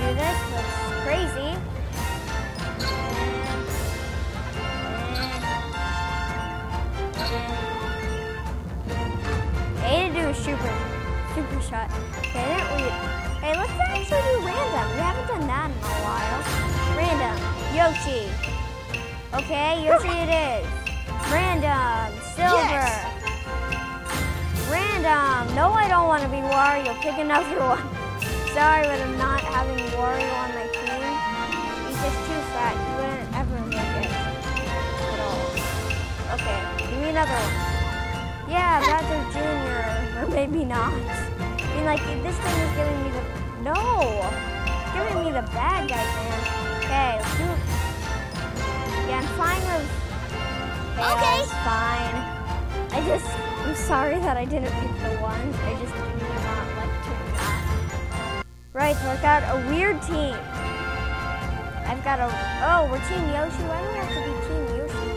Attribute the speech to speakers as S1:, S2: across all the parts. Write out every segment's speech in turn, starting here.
S1: do this. That's crazy. A to do a super shot. Okay, hey, let's actually do random. We haven't done that in a while. Random. Yoshi. Okay, Yoshi it is. Random. Silver. Yes. Random. No, I don't want to be Wario. Pick another one. Sorry, but I'm not having Wario on my team. He's just too fat. He wouldn't ever make it at all. Okay, give me another one. Yeah, Bowser Jr. Or maybe not. I mean, like, this thing is giving me the... No! It's giving me the bad guys, man. Okay, let's do it. Yeah, I'm fine with... Okay. Fine. I'm sorry that I didn't pick the one. I just do not like doing that. Right, so I've got a weird team. I've got a... Oh, we're Team Yoshi. Why do we have to be Team Yoshi?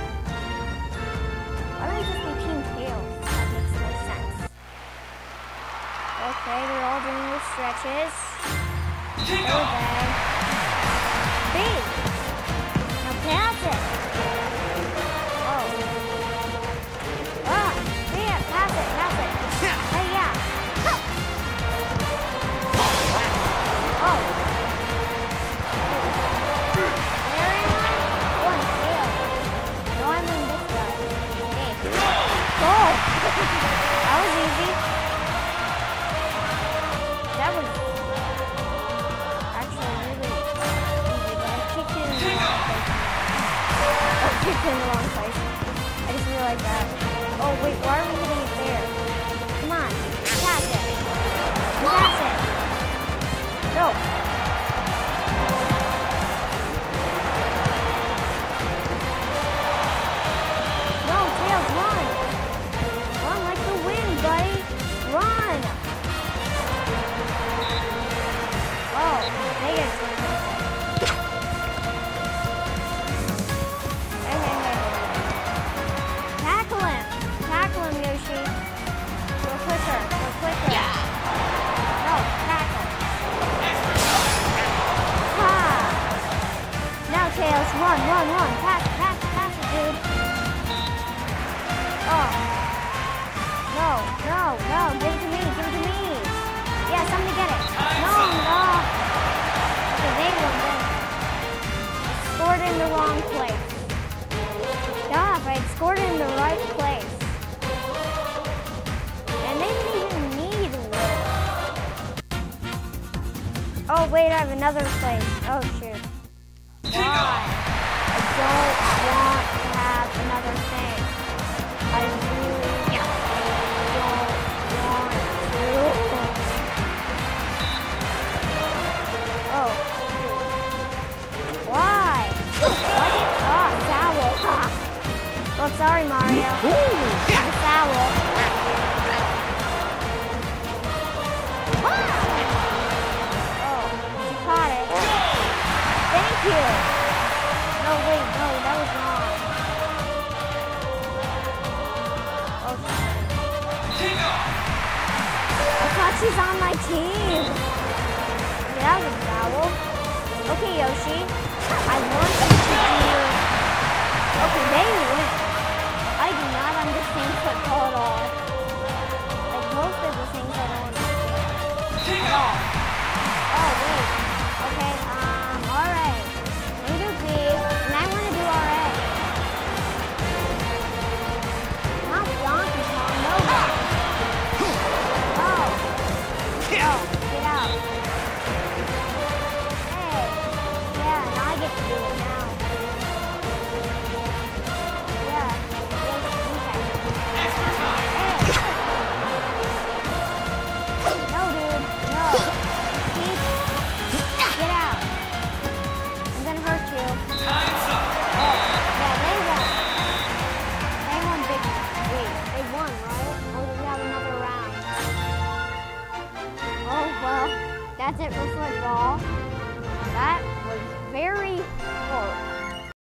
S1: Why don't we just be Team Tails? That makes no sense. Okay, they're all doing their stretches. Okay. B! Now pass it! Oh. Ah! Yeah, pass it! Hey, yeah! Oh! Where am I? Oh, I'm Tails. No, I'm in this guy. Hey. Oh! That was easy. That was actually really easy, but I kicked it in the wrong place. I kicked it in the wrong place. I just realized that. Oh wait, why are we hitting it there? Come on, pass it. Pass it. Go. No, Tails, run. Run like the wind, buddy. Run. Oh, they get it. Hey. Tackle him, Yoshi. Go quicker. Yeah. No, tackle. Ha! Now Tails, run. Pass it, dude. Oh. No, give it to me. Yeah, somebody get it. No. Okay, they won then. Scored in the wrong place. Stop, I had scored in the right place. And they didn't even need wood. Oh, wait, I have another place. Oh, shoot. Why? I don't want to have another thing. I really don't want to. Oh, why? Oh, Sowl. Well, sorry, Mario. I'm Sowl. Oh, you caught it. Thank you. No, wait, no, that was wrong. Okay. I thought she's on my team. Okay, that was a foul. Okay, Yoshi. I want you to do... Okay, they win. I do not understand football at all. Like most of the things I don't understand at all. Oh, wait. Okay, alright. Let me do B, and I want to do RA. Not Donkey Kong, no. Oh. Get out. Hey. Yeah, now I get to do it now. Yeah. No, dude. No. Get out. I'm gonna hurt you. Oh. Yeah, they won. They won big. Wait, they won, right? Or do we have another round? Oh, well, that's it for